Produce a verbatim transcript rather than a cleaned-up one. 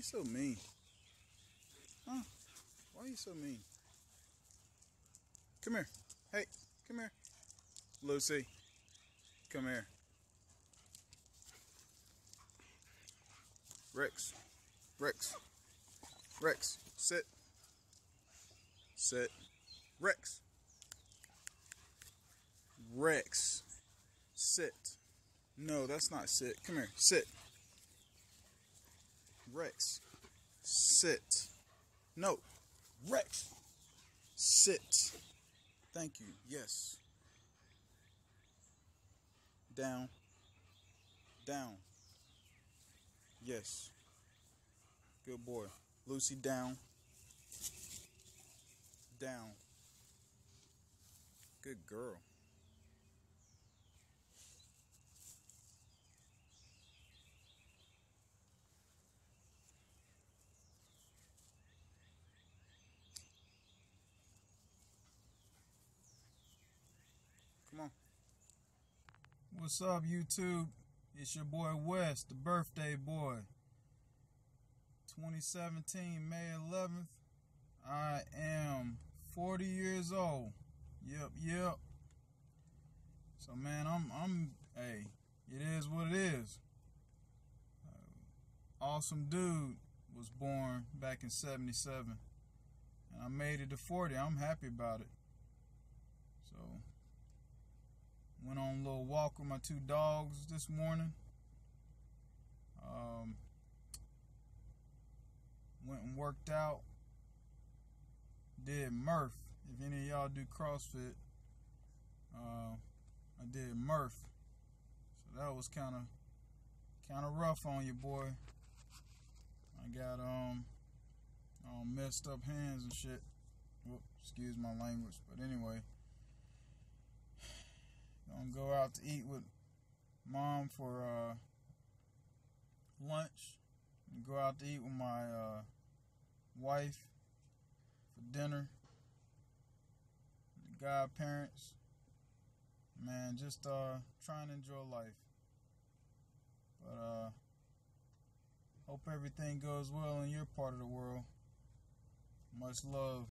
you so mean? Huh? Why are you so mean? Come here. Hey, come here. Lucy, come here. Rex, Rex, Rex, sit. Sit. Rex. Rex, sit. No, that's not sit. Come here, sit. Rex, sit. No, Rex, sit. Thank you. Yes. Down. Down. Yes. Good boy. Lucy, down. Down. Good girl. Come on. What's up, YouTube? It's your boy West, the birthday boy. twenty seventeen, May eleventh. I am forty years old. Yep, yep. So man, I'm, I'm, hey, it is what it is. Uh, awesome dude was born back in seventy-seven. And I made it to forty. I'm happy about it. So, went on a little walk with my two dogs this morning. Um, went and worked out. Did Murph. If any of y'all do CrossFit, uh, I did Murph. So that was kind of kind of rough on you, boy. I got um, all messed up hands and shit. Whoop, excuse my language, but anyway. Gonna go out to eat with mom for uh, lunch. And go out to eat with my uh, wife for dinner. The godparents. Man, just uh, trying to enjoy life. But uh, hope everything goes well in your part of the world. Much love.